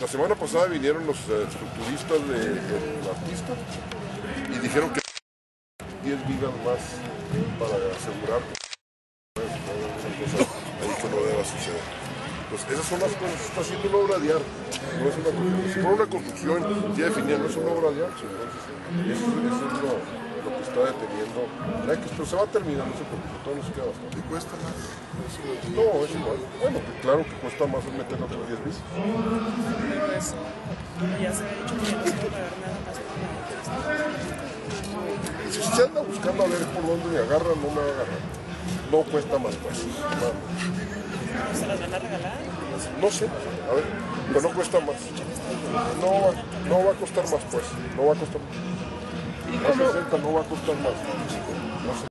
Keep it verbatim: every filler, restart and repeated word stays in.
la semana pasada vinieron los eh, estructuristas de- del artista y dijeron que diez vidas más para asegurar pues, una cosa ahí que no deba suceder. Pues esas son las cosas, está haciendo una obra de arte, no es una construcción. Si fuera una construcción ya definida, no es una obra de arte, entonces eso, eso es lo, lo que está deteniendo. La que- Pero se va a terminar, no se preocupe, todo nos queda bastante. ¿Y cuesta más? Eso lo que- No, es igual. Bueno, que claro que cuesta más meter otros diez veces. Pero eso ya se ha dicho que ya no se va a pagar nada más por la Si se anda buscando a ver por dónde me agarran, no me va a agarrar. No cuesta más pues. ¿No se las van a regalar? No sé, a ver, pero no cuesta más. No va, no va a costar más pues. No va a costar más. A sesenta no va a costar más. No sé.